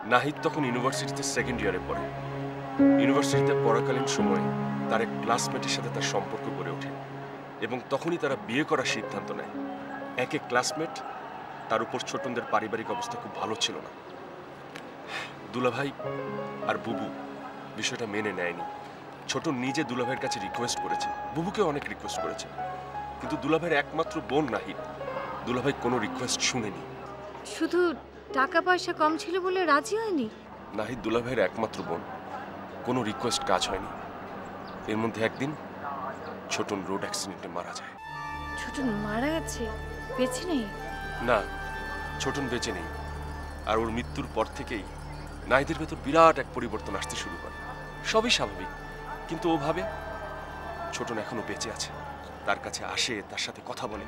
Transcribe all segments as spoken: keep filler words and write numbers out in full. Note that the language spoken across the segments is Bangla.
নাহিদ তখন ইউনিভার্সিটিতে সেকেন্ড ইয়ারে পড়ে। ইউনিভার্সিটিতে পড়াকালীন সময়ে তার এক ক্লাসমেটের সাথে তার সম্পর্ক গড়ে ওঠে এবং তখনই তারা বিয়ে করার সিদ্ধান্ত নেয়। এক এক ক্লাসমেট, তার উপর ছোটনদের পারিবারিক অবস্থা খুব ভালো ছিল না। দুলাভাই আর বুবু বিষয়টা মেনে নেয়নি। ছোটন নিজে দুলাভাইয়ের কাছে রিকোয়েস্ট করেছে, বুবুকেও অনেক রিকোয়েস্ট করেছে, কিন্তু দুলাভাইয়ের একমাত্র বোন নাহিদ দুলাভাই কোনো রিকোয়েস্ট শুনেনি। শুধু টাকা পয়সা কম ছিল বলে রাজি হয়নি? নাহিদ দুলাভাইয়ের একমাত্র বোন, কোনো রিকোয়েস্ট কাজ হয়নি। এর মধ্যে একদিন ছোটন রোড অ্যাক্সিডেন্টে মারা যায়। ছোটন মারা গেছে? বেঁচে নেই? না, ছোটন বেঁচে নেই। আর ওর মৃত্যুর পর থেকেই নাহিদের ভেতর বিরাট এক পরিবর্তন আসতে শুরু করে। সবই স্বাভাবিক, কিন্তু ও ভাবে ছোটন এখনো বেঁচে আছে, তার কাছে আসে, তার সাথে কথা বলে।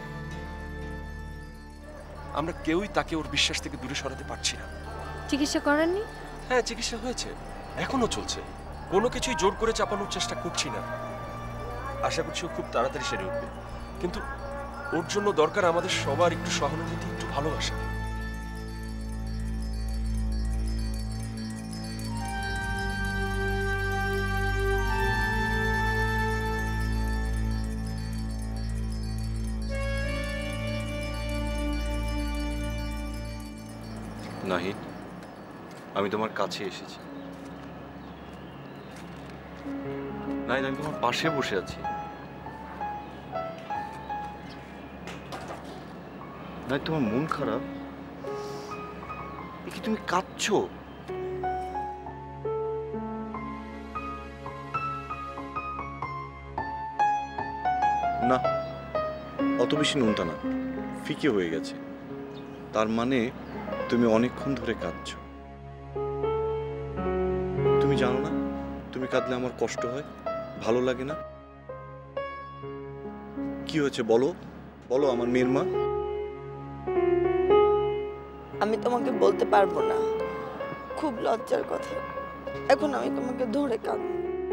আমরা কেউই তাকে ওর বিশ্বাস থেকে দূরে সরাতে পারছি না। চিকিৎসা করেননি? হ্যাঁ, চিকিৎসা হয়েছে, এখনো চলছে। কোনো কিছুই জোর করে চাপানোর চেষ্টা করছি না। আশা করছি ও খুব তাড়াতাড়ি সেরে উঠবে, কিন্তু ওর জন্য দরকার আমাদের সবার একটু সহানুভূতি, একটু ভালোবাসা। নাহিদ, আমি তোমার কাছে এসেছি। নাহিদ, আমি তোমার পাশে বসে আছি। নাহিদ, তোমার মন খারাপ? কি তুমি কাঁদছো? না, অত বেশি নুনটা না, ফিকে হয়ে গেছে। তার মানে তুমি অনেকক্ষণ ধরে কাঁদছো। তুমি জানো না, তুমি কাঁদলে আমার কষ্ট হয়, ভালো লাগে না। কি হয়েছে বলো, বলো আমার মেয়ের মা। আমি তোমাকে বলতে পারবো না, খুব লজ্জার কথা। এখন আমি তোমাকে ধরে কাঁদব।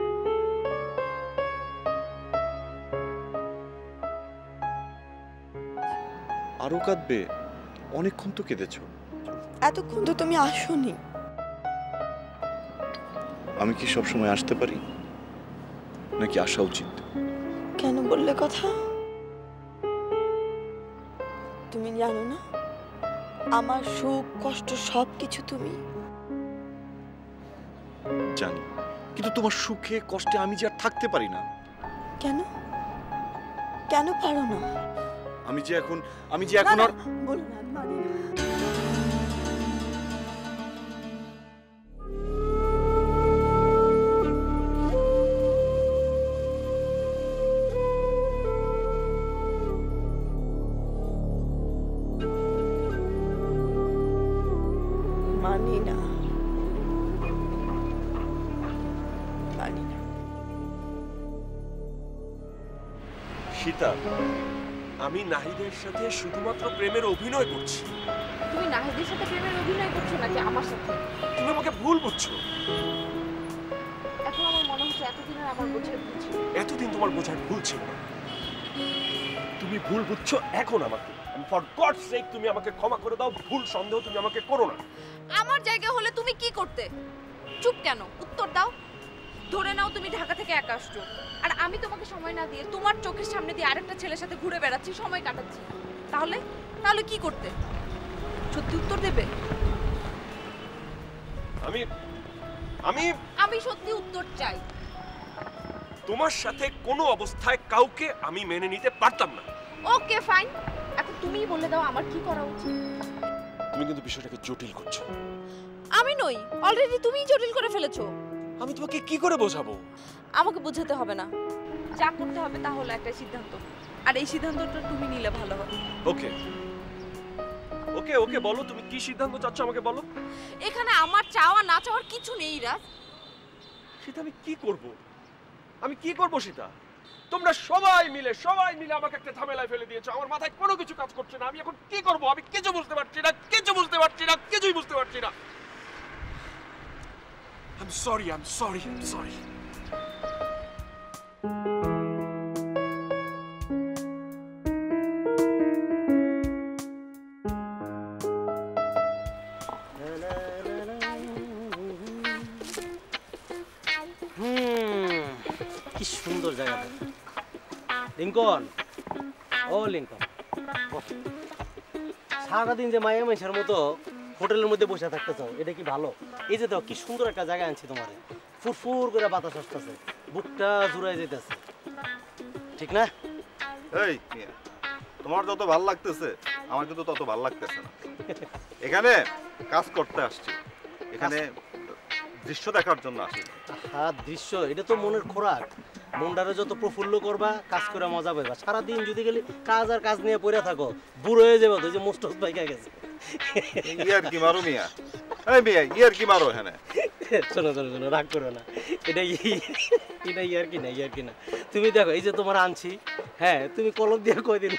আরো কাঁদবে? অনেকক্ষণ তো কেঁদেছো। এতক্ষণ তো তুমি আসোনি। আমি কি সবসময় আসতে পারি, নাকি আসা উচিত? কেন বললে কথা? তুমি জানো না আমার সুখ কষ্ট সবকিছু তুমি? জানি, কিন্তু তোমার সুখে কষ্টে আমি যে আর থাকতে পারি না। কেন কেন পারো না? আমি যে এখন আমি যে এখন আর বলো না, মানি না। মানি না, মানি না। সীতা, আমি নাহিদের সাথে শুধুমাত্র প্রেমের অভিনয় করছি। তুমি নাহিদের সাথে প্রেমের অভিনয় করছো নাকি আমার সাথে? তুমি আমাকে ভুল বুঝছো। এখন আমার মনে হচ্ছে এতদিনের আমার বোঝার ভুল ছিল। এতদিন তোমার বোঝার ভুল ছিল না, তুমি ভুল বুঝছো এখন আমাকে। ফর গডস সেক তুমি আমাকে ক্ষমা করে দাও, ভুল সন্দেহ তুমি আমাকে করো না। আমার জায়গা হলে তুমি কি করতে? চুপ কেন? উত্তর দাও। ধরে নাও তুমি ঢাকা থেকে একা আসছো, আর আমি তোমাকে সময় না দিয়ে তোমার চোখের সামনে দিয়ে আরেকটা ছেলের সাথে ঘুরে বেড়াচ্ছি, সময় কাটাচ্ছি। তাহলে তাহলে কি করতে? সত্যি উত্তর দেবে? আমি আমি আমি সত্যি উত্তর চাই। তোমার সাথে কোনো অবস্থায় কাউকে আমি মেনে নিতে পারতাম না। ওকে ফাইন, এখন তুমিই বলে দাও আমার কি করা উচিত। তুমি কিন্তু বিষয়টাকে জটিল করছো। আমি নই, অলরেডি তুমিই জটিল করে ফেলেছো। আমি তোমাকে কি করে বোঝাবো? আমাকে বোঝাতে হবে না, যা করতে হবে তা হলো একটা সিদ্ধান্ত, আর এই সিদ্ধান্তটা তুমি নিলে ভালো হবে। ওকে ওকে ওকে বলো, তুমি কি সিদ্ধান্ত চাচ্ছ আমাকে বলো। এখানে আমার চাওয়া না চাওয়ার কিছু নেই রাজ। সেটা আমি কি করব? আমি কি করব সেটা? তোমরা সবাই মিলে সবাই মিলে আমাকে একটা ঝামেলায় ফেলে দিয়েছো। আমার মাথায় কোনো কিছু কাজ করছে না। আমি এখন কি করব? আমি কিছু বুঝতে পারছি না, কিছু বুঝতে পারছি না, কিছুই বুঝতে পারছি না। I'm sorry, I'm sorry, I'm sorry. সুন্দর জায়গাটা। লিঙ্কন, ও লিঙ্কন, সারাদিন যে মায়া মাইশের মতো হোটেলের মধ্যে বসে থাকতে চাও, এটা কি ভালো? এই যে দেখো কি সুন্দর একটা জায়গা আনছি তোমার, ফুরফুর করে বাতাস আসতেছে, বুকটা জুড়াই যেতেছে, ঠিক না? এই তোমার যত ভাল লাগতেছে আমার কিন্তু তত ভাল লাগতেছে না। এখানে কাজ করতে আসছি, এখানে দৃশ্য দেখার জন্য আসি। হ্যাঁ, দৃশ্য এটা তো মনের খোরাক। মনটারে যত প্রফুল্ল করবা, কাজ করে মজা পাইবা। সারাদিন যদি গেলে কাজ আর কাজ নিয়ে পড়ে থাকো, বুড়ো হয়ে যাবে। তো যে মোস্টস বাইকা গেছে, ইয়ার কি মারো মিয়া, এই মিয়া ইয়ার কি মারো এখানে। শোনো শোনো শোনো, রাগ করো না, এটা এটা ইয়ার কি না, ইয়ার কি না। তুমি দেখো এই যে তোমার আনছি, হ্যাঁ তুমি কলম দিয়ে কই দিন।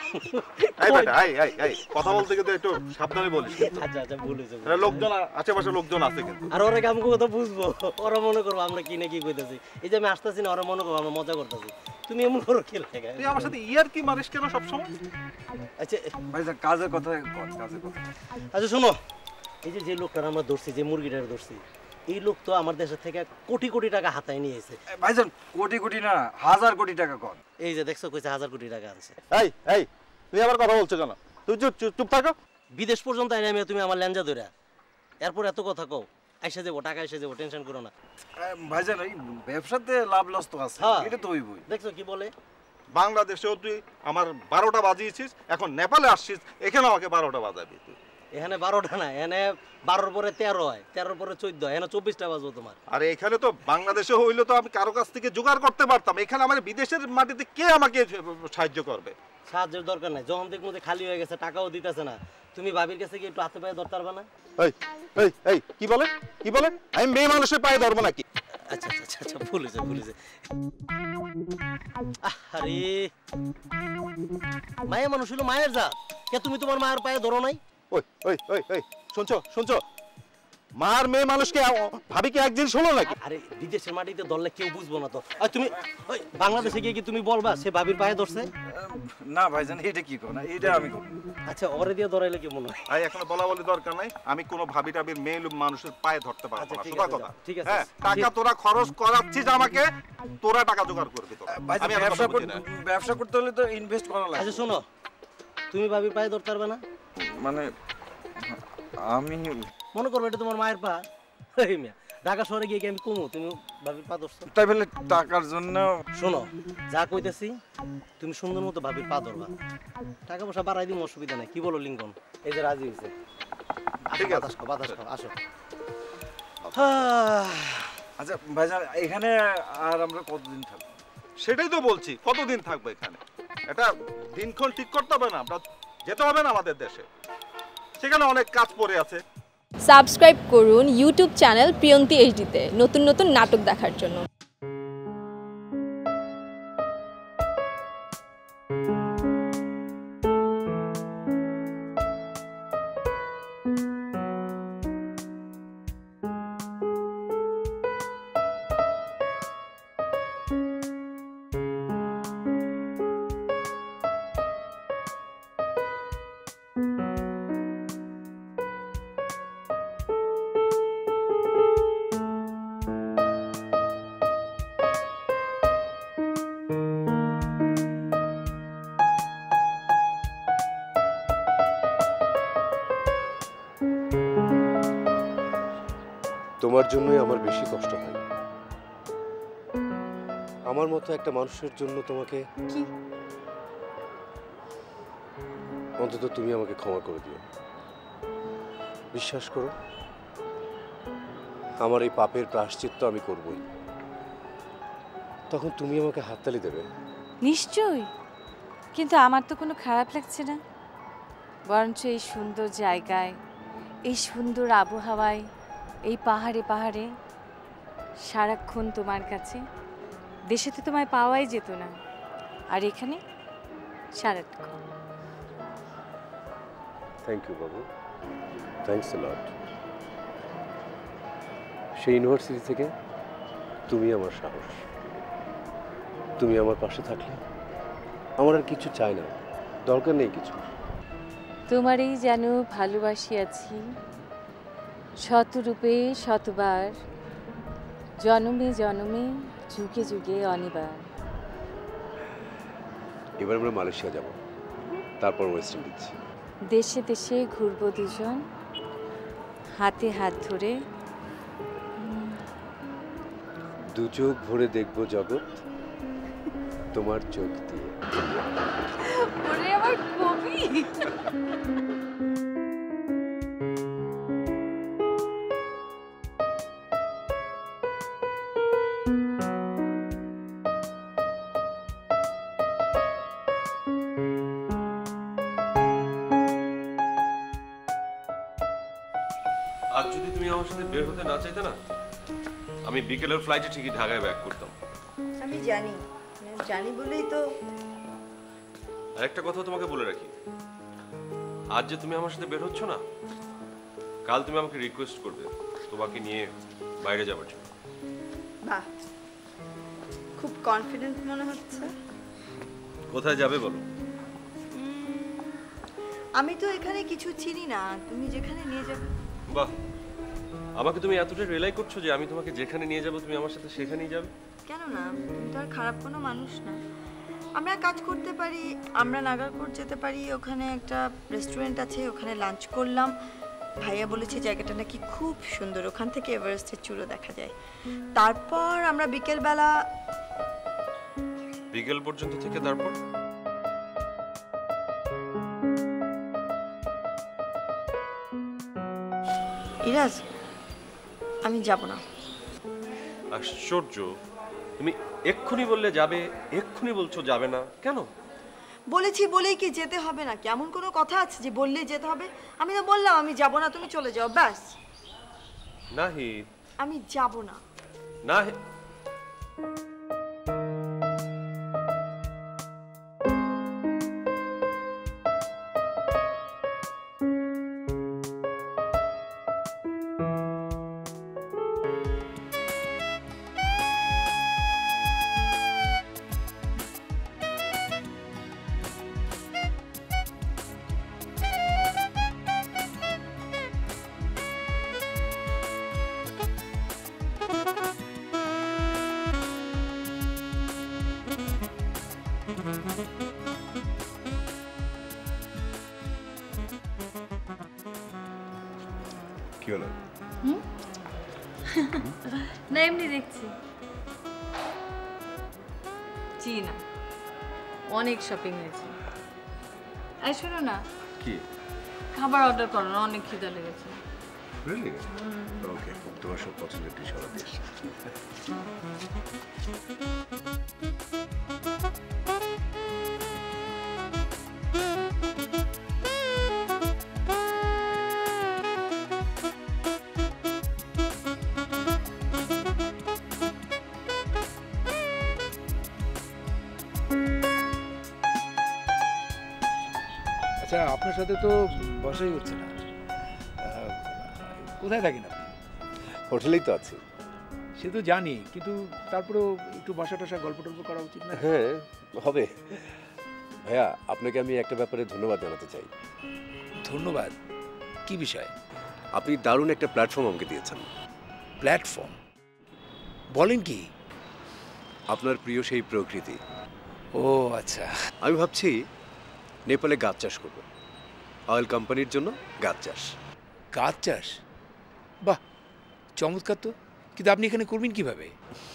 কথা বলতে কিন্তু একটু সাবধানে বলিস। আচ্ছা আচ্ছা, বলেছো। লোকজন আশেপাশে লোকজন আছে কিন্তু, আর ওরা আমাকে কথা বুঝবো, ওরা মনে করবো আমরা কি না কি কইতেছি। এই যে আমি আসতেছি না, ওরা মনে করবো আমরা মজা করতেছি। তুমি এমন করো কি লাগে? তুই আমার সাথে ইয়ার কি মারিস কেন সবসময়? আচ্ছা ভাইজান কাজের কথা, কাজের কথা। আচ্ছা শোনো, এই যে যে লোকটা আমরা ধরছি, যে মুরগিটার ধরছি, এই লোক তো আমার দেশের থেকে কোটি কোটি টাকা হাতায় নিয়েছে। ভাইজান কোটি কোটি না, হাজার কোটি টাকা কর। এই যে দেখছো, কইছে হাজার কোটি টাকা আনছে। এই এই তুই আবার কথা বলছো কেন? তুই চুপ চুপ থাকো। বিদেশ পর্যন্ত আইনা আমি, তুমি আমার ল্যাঞ্জা ধরে, এরপর এত কথা কও। আইসা যাবো, টাকা এসে যাবো, টেনশন করো না। ভাইজান এই ব্যবসাতে লাভ লস তো আছে, এটা তো হইবই। দেখছো কি বলে, বাংলাদেশেও তুই আমার বারোটা বাজিয়েছিস, এখন নেপালে আসছিস, এখানে আমাকে বারোটা বাজাবি তুই। এখানে বারোটা না, এখানে বারোর পরে তেরো হয়, তেরোর পরে চোদ্দ হয়, এখানে চব্বিশটা বাজবো তোমার। আরে এখানে তো বাংলাদেশে হইলে তো আমি কারো কাছ থেকে জোগাড় করতে পারতাম, এখানে আমার বিদেশের মাটিতে কে আমাকে সাহায্য করবে? সাহায্যের দরকার নাই, যখন দেখবো যে খালি হয়ে গেছে, টাকাও দিতেছে না, তুমি ভাবির কাছে গিয়ে একটু হাতে পায়ে ধরতে পারবে না? এই এই এই কি বলে কি বলে আমি মেয়ে মানুষের পায়ে ধরবো নাকি? আচ্ছা আচ্ছা আচ্ছা, ভুলেছে ভুলেছে। আরে মায়ের মানুষ হলো মায়ের জাত, কে তুমি তোমার মায়ের পায়ে ধরো নাই? ওই ওই ওই ওই শুনছো শুনছো, মার মেয়ে মানুষকে ভাবি কি এক জিনিস হলো নাকি? আরে বিদেশের মাটিতে ধরলে কেউ বুঝবো না তো। আর তুমি ওই বাংলাদেশে গিয়ে কি তুমি বলবা সে ভাবির পায়ে ধরছে? না ভাইজান, এটা কি করো না, এটা আমি করব। আচ্ছা, ওরে দিয়ে ধরাইলে কি মনে হয়? আই এখনো বলা বলি দরকার নাই, আমি কোনো ভাবি টাবির মেয়ে মানুষের পায়ে ধরতে পারবো না, সোজা কথা। ঠিক আছে, হ্যাঁ, টাকা তোরা খরচ করাচ্ছিস আমাকে, তোরা টাকা জোগাড় করবি তোরা। ভাইজান ব্যবসা করতে, ব্যবসা করতে হলে তো ইনভেস্ট করা লাগে। আচ্ছা শোনো, তুমি ভাবির পায়ে ধরতে পারবে না? মানে আমি মনে করবে এটা তোমার মায়ের পা, এই মিয়া ঢাকা শহরে গিয়ে কি আমি কমু তুমি ভাবির পা ধরছো? তাই বলে টাকার জন্য? শোনো, যা কইতেছি তুমি সুন্দর মতো ভাবির পা ধরবা, টাকা পয়সা বাড়াই দিম, অসুবিধা নাই। কি বলো লিঙ্কন? এই যে রাজি হয়েছে। ঠিক আছে, বাতাস খাও, বাতাস খাও, আসো। আচ্ছা ভাইজান, এখানে আর আমরা কতদিন থাকবো? সেটাই তো বলছি, কতদিন থাকবো এখানে? এটা দিনক্ষণ ঠিক করতে হবে না? আমরা যেতে হবে না আমাদের দেশে, সেখানে অনেক কাজ পড়ে আছে। সাবস্ক্রাইব করুন ইউটিউব চ্যানেল প্রিয়ন্তি এইচডিতে নতুন নতুন নাটক দেখার জন্য। তোমার জন্যই আমার বেশি কষ্ট হয়। আমার মতো একটা মানুষের জন্য তোমাকে কি? অন্তত তুমি আমাকে ক্ষমা করে দিও। বিশ্বাস করো, আমার এই পাপের প্রায়শ্চিত্ত আমি করবই। তখন তুমি আমাকে হাততালি দেবে। নিশ্চয়ই, কিন্তু আমার তো কোনো খারাপ লাগছে না, বরঞ্চ এই সুন্দর জায়গায়, এই সুন্দর আবহাওয়ায়, এই পাহাড়ে পাহাড়ে সারাক্ষণ তোমার কাছে, দেশে তো তোমায় পাওয়াই যেত না, আর এখানে সারাক্ষণ। থ্যাংক ইউ বাবু, থ্যাংকস এ লট। সেই ইউনিভার্সিটি থেকে তুমি আমার সাহস, তুমি আমার পাশে থাকলে আমার আর কিছু চাই না, দরকার নেই কিছু। তোমারই যেন ভালোবাসিয়াছি শতরূপে শতবার, জনমে জনমে যুগে যুগে অনিবার। এবার আমরা মালয়েশিয়া যাব, তারপর ওয়েস্ট ইন্ডিজ। দেশে দেশে ঘুরবো দুজন, হাতে হাত ধরে। দু চোখ ভরে দেখবো জগৎ তোমার চোখ দিয়ে। ওরে আমার কবি। আজ যদি তুমি আমার সাথে বের হতে না চাইতে না, আমি বিকেলের ফ্লাইটে ঠিকই ঢাকায় ব্যাক করতাম। আমি জানি, জানি বলেই তো। আরেকটা কথা তোমাকে বলে রাখি, আজ যে তুমি আমার সাথে বের হচ্ছ না, কাল তুমি আমাকে রিকোয়েস্ট করবে তোমাকে নিয়ে বাইরে যাওয়ার জন্য। বাহ, খুব কনফিডেন্ট মনে হচ্ছে। কোথায় যাবে বলো? আমি তো এখানে কিছু চিনি না, তুমি যেখানে নিয়ে যাবে। বাহ, আমাকে তুমি এতটা রিলাই করছো যে আমি তোমাকে যেখানে নিয়ে যাব তুমি আমার সাথে সেখানেই যাবে? কেন না, তুমি তো আর খারাপ কোনো মানুষ না। আমরা কাজ করতে পারি, আমরা নাগারকোট যেতে পারি, ওখানে একটা রেস্টুরেন্ট আছে, ওখানে লাঞ্চ করলাম। ভাইয়া বলেছে জায়গাটা নাকি খুব সুন্দর, ওখান থেকে এভারেস্টের চূড়ো দেখা যায়। তারপর আমরা বিকেলবেলা বিকেল পর্যন্ত থেকে তারপর ইরাজ, আমি যাব না। আশ্চর্য, তুমি এক্ষুনি বললে যাবে, এক্ষুনি বলছো যাবে না, কেন? বলেছি বলেই কি যেতে হবে না? কেমন কোনো কথা আছে যে বললেই যেতে হবে? আমি তো বললাম আমি যাব না, তুমি চলে যাও, ব্যাস। নাহি, আমি যাব না। না, কি হলো? না এমনি দেখছি। জি না, অনেক শপিং হয়েছে। এই শোনো না, কি খাবার অর্ডার করো না, অনেক খিদা লেগেছে। রিয়েলি? ওকে, তোমার সব পছন্দের ডিশ অর্ডার দিয়েছি। আচ্ছা, আপনার সাথে তো বসাই হচ্ছে না। কোথায় থাকেন আপনি? হোটেলেই তো আছি। সে তো জানি, কিন্তু তারপরেও একটু বসা টসা গল্প টল্প করা উচিত না? হ্যাঁ, হবে। ভাইয়া, আপনাকে আমি একটা ব্যাপারে ধন্যবাদ জানাতে চাই। ধন্যবাদ? কি বিষয়? আপনি দারুণ একটা প্ল্যাটফর্ম আমাকে দিয়েছেন। প্ল্যাটফর্ম? বলেন কি? আপনার প্রিয় সেই প্রকৃতি। ও আচ্ছা। আমি ভাবছি নেপালে গাছ চাষ করব, অয়েল কোম্পানির জন্য গাছ চাষ। গাছ চাষ? বাহ, চমৎকার তো। কিন্তু আপনি এখানে করবেন কিভাবে?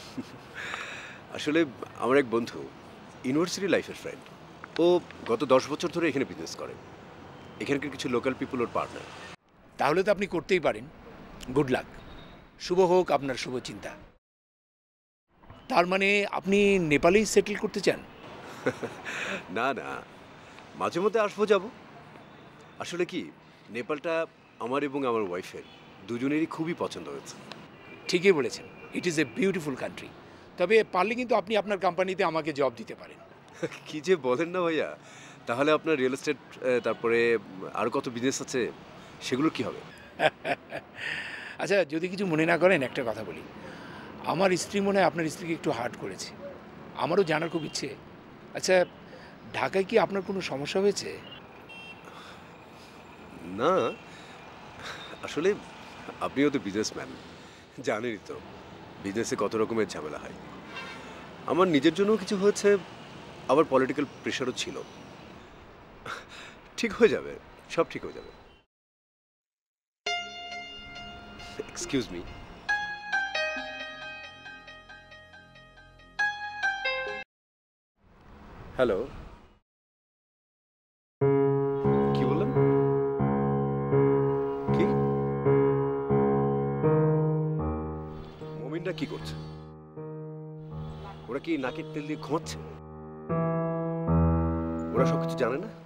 আসলে আমার এক বন্ধু, ইউনিভার্সিটি লাইফের ফ্রেন্ড, ও গত দশ বছর ধরে এখানে বিজনেস করে। এখানকার কিছু লোকাল পিপল ওর পার্টনার। তাহলে তো আপনি করতেই পারেন। গুড লাক, শুভ হোক আপনার শুভ চিন্তা। তার মানে আপনি নেপালেই সেটেল করতে চান? না না, মাঝে মধ্যে আসবো, যাব। আসলে কি, নেপালটা আমার এবং আমার ওয়াইফের দুজনেরই খুবই পছন্দ হয়েছে। ঠিকই বলেছেন, it is a beautiful country. তবে পারলে কিন্তু আপনি আপনার কোম্পানিতে আমাকে জব দিতে পারেন। কি যে বলেন না ভাইয়া, তাহলে আপনার রিয়েল এস্টেট, তারপরে আর কত বিজনেস আছে, সেগুলোর কি হবে? আচ্ছা, যদি কিছু মনে না করেন একটা কথা বলি। আমার স্ত্রী মনে হয় আপনার স্ত্রীকে একটু হার্ট করেছে। আমারও জানার খুব ইচ্ছে। আচ্ছা, ঢাকায় কি আপনার কোনো সমস্যা হয়েছে? না, আসলে আপনিও তো বিজনেসম্যান, জানেনই তো বিজনেসে কত রকমের ঝামেলা হয়। আমার নিজের জন্য কিছু হয়েছে, আবার পলিটিক্যাল প্রেশারও ছিল। ঠিক হয়ে যাবে, সব ঠিক হয়ে যাবে। এক্সকিউজ মি, হ্যালো, কি বললেন? কি মমিনটা কি করছে? ওরা কি নাকের তেল দিয়ে ঘুমাচ্ছে? ওরা সবকিছু জানে না?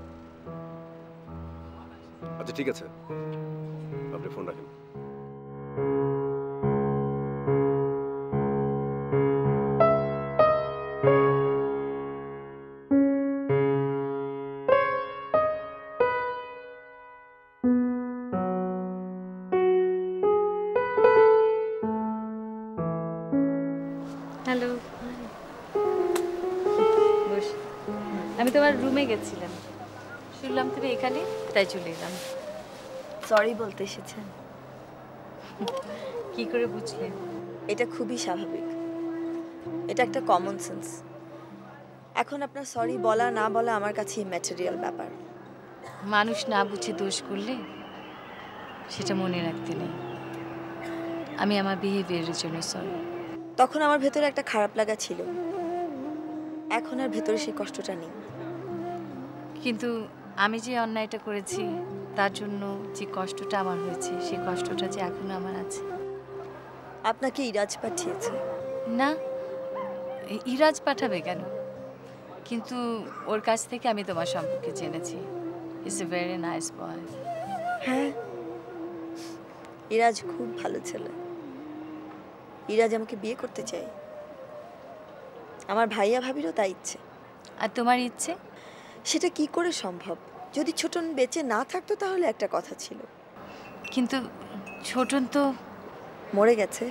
আচ্ছা ঠিক আছে, আপনি ফোন রাখেন। Hello, boss. আমি তোমার রুমে গেছিলাম, শুনলাম তুমি এখানে, তাই চলে এলাম। সরি বলতে এসেছেন? কি করে বুঝলে? এটা খুবই স্বাভাবিক, এটা একটা কমন সেন্স। এখন আপনার সরি বলা না বলা আমার কাছে ম্যাটেরিয়াল ব্যাপার। মানুষ না বুঝে দোষ করলে সেটা মনে রাখতে নেই। আমি আমার বিহেভিয়ারের জন্য সরি। তখন আমার ভেতরে একটা খারাপ লাগা ছিল, এখন আর ভেতরে সেই কষ্টটা নেই। কিন্তু আমি যে অন্যায়টা করেছি তার জন্য যে কষ্টটা আমার হয়েছে, সেই কষ্টটা যে এখনো আমার আছে। আপনাকে ইরাজ পাঠিয়েছে? না, ইরাজ পাঠাবে কেন? কিন্তু ওর কাছ থেকে আমি তোমার সম্পর্কে জেনেছি। It's a very nice boy. হ্যাঁ, ইরাজ খুব ভালো ছেলে। ইরাজ আমাকে বিয়ে করতে চায়। আমার ভাইয়া ভাবিরও তাই ইচ্ছে। আর তোমার ইচ্ছে? সেটা কি করে সম্ভব? যদি ছোটন বেঁচে না থাকতো তাহলে একটা কথা ছিল। কিন্তু ছোটন তো মরে গেছে।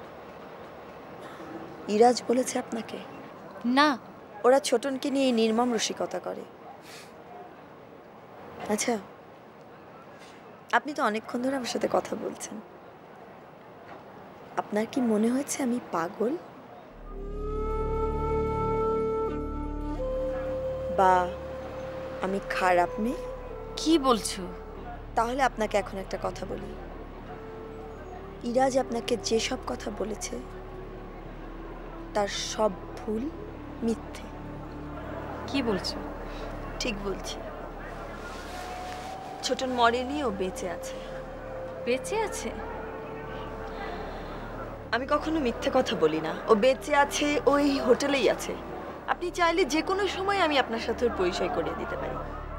ইরাজ বলেছে আপনাকে? না, ওরা ছোটনকে নিয়ে এই নির্মম রসিকতা করে। আচ্ছা, আপনি তো অনেকক্ষণ ধরে আমার সাথে কথা বলছেন। আপনার কি মনে হয়েছে আমি পাগল, বা আমি খারাপ মেয়ে? কি বলছো? তাহলে আপনাকে এখন একটা কথা বলি। ইরাজ আপনাকে যে সব কথা বলেছে তার সব ভুল, মিথ্যে। কি বলছো? ঠিক বলছি। ছোটন মরেনি, ও বেঁচে আছে। বেঁচে আছে? আমি কখনো মিথ্যে কথা বলি না। ও বেঁচে আছে, ওই হোটেলেই আছে। আপনি চাইলে যে কোনো সময় আমি আপনার সাথে ওর পরিচয় করিয়ে দিতে পারি।